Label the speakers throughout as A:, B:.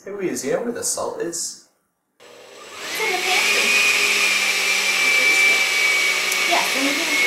A: Hey Louise, you know where the salt is?
B: It's in the pantry. Yes, in the pantry.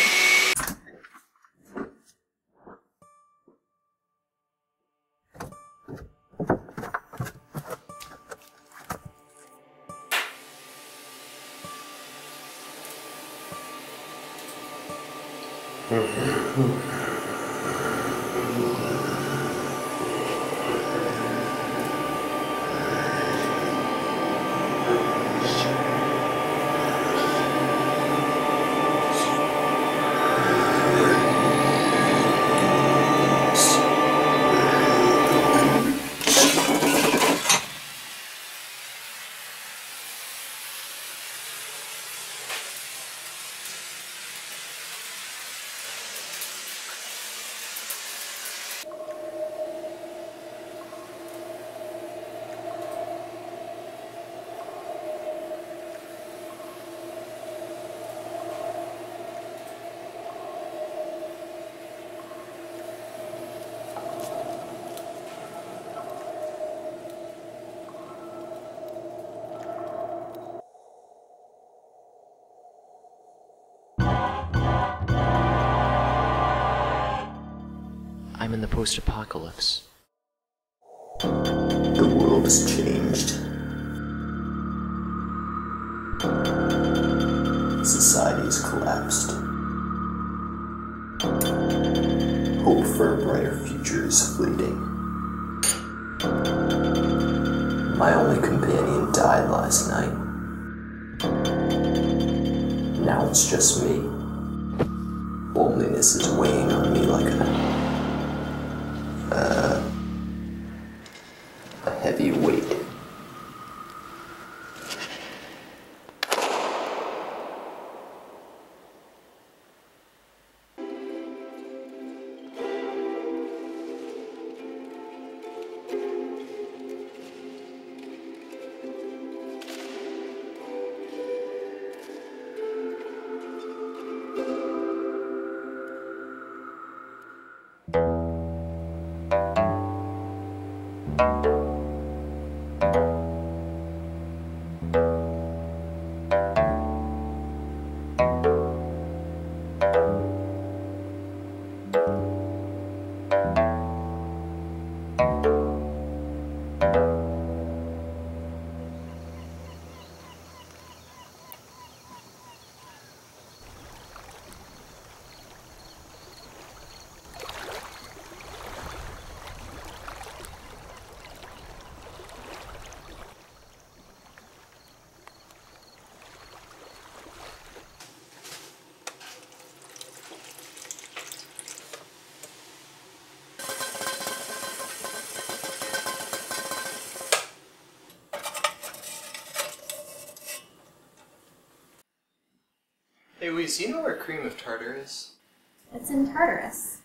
C: I'm in the post-apocalypse.
A: The world has changed. Society has collapsed. Hope for a brighter future is fleeting. My only companion died last night. Now it's just me. Loneliness is weighing on me like a heavy weight. Hey Louise, do you know where cream of tartar is?
B: It's in Tartarus.